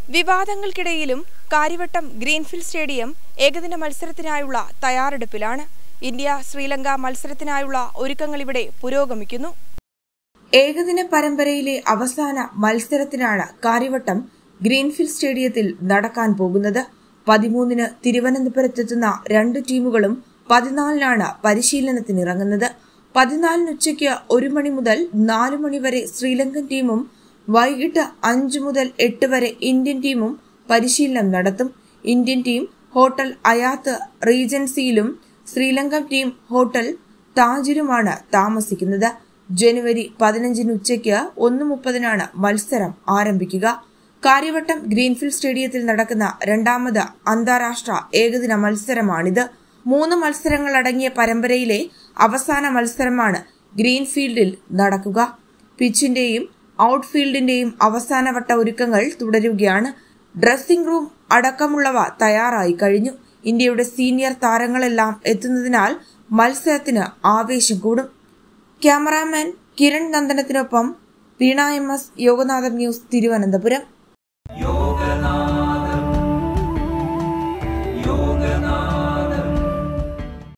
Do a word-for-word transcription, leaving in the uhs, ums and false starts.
വിവാദങ്ങൾക്കിടയിലും Karyavattom greenfield stadium ഏകദിന മത്സരത്തിനായുള്ള തയ്യാറെടുപ്പിലാണ്. India Sri Lanka മത്സരത്തിനായുള്ള ഒരുക്കങ്ങൾ ഇവിടെ പുരോഗമിക്കുന്നു. ഏകദിന പരമ്പരയിലെ അവസാന മത്സരത്തിനാണ് കാര്യവട്ടം ഗ്രീൻഫീൽഡ് സ്റ്റേഡിയത്തിൽ നടക്കാൻ പോകുന്നത്. പതിമൂന്നിന് തിരുവനന്തപുരത്തെത്തുന്ന രണ്ട് ടീമുകളും പതിനാലിനാണ് പരിശീലനത്തിനിറങ്ങുന്നത്. പതിനാലിന് ഉച്ചയ്ക്ക് ഒരു മണി മുതൽ നാലു മണി വരെ ശ്രീലങ്കൻ ടീമും വൈകിട്ട് അഞ്ചു മുതൽ എട്ട് വരെ ഇന്ത്യൻ ടീമും പരിശീലനം നടത്തും. ഇന്ത്യൻ ടീം ഹോട്ടൽ അയാത്ത് റീജൻസിയിലും ശ്രീലങ്കൻ ടീം ഹോട്ടൽ താജിലുമാണ് താമസിക്കുന്നത്. ജനുവരി പതിനഞ്ചിന് ഉച്ചയ്ക്ക് ഒന്ന് മുപ്പതിനാണ് മത്സരം ആരംഭിക്കുക. കാര്യവട്ടം ഗ്രീൻഫീൽഡ് സ്റ്റേഡിയത്തിൽ നടക്കുന്ന രണ്ടാമത് അന്താരാഷ്ട്ര ഏകദിന മത്സരമാണിത്. മൂന്ന് മത്സരങ്ങൾ അടങ്ങിയ പരമ്പരയിലെ അവസാന മത്സരമാണ് ഗ്രീൻഫീൽഡിൽ നടക്കുക. പിച്ചിന്റെയും ഔട്ട്ഫീൽഡിന്റെയും അവസാനവട്ട ഒരുക്കങ്ങൾ തുടരുകയാണ്. ഡ്രസ്സിംഗ് റൂം അടക്കമുള്ളവ തയ്യാറായി കഴിഞ്ഞു. ഇന്ത്യയുടെ സീനിയർ താരങ്ങളെല്ലാം എത്തുന്നതിനാൽ മത്സരത്തിന് ആവേശം കൂടും. ക്യാമറാമാൻ കിരൺ നന്ദനത്തിനൊപ്പം വീണ എം എസ്, യോഗനാഥം ന്യൂസ്, തിരുവനന്തപുരം.